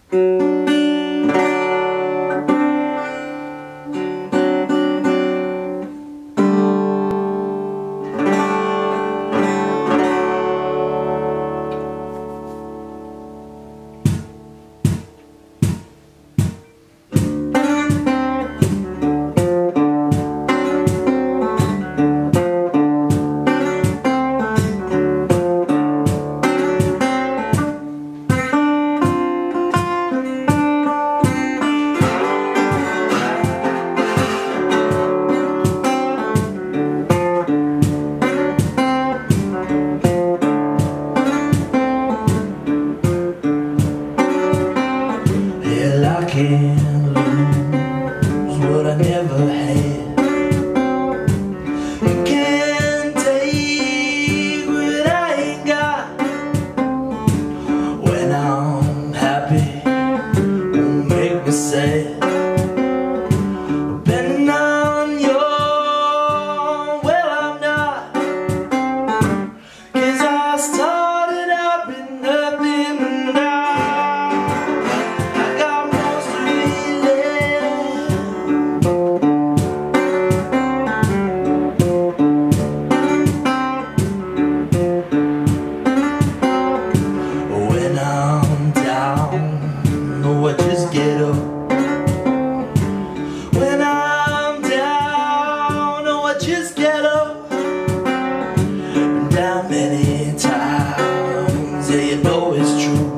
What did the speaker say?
Can't lose what I never had. You can't take what I ain't got. When I'm happy, won't make me sad. Betting on your, well I'm not. 'Cause I started out with nothing and I got most of it left. When I'm down, oh I just get up. When I'm down, oh I just get up. Been down many times, yeah you know it's true.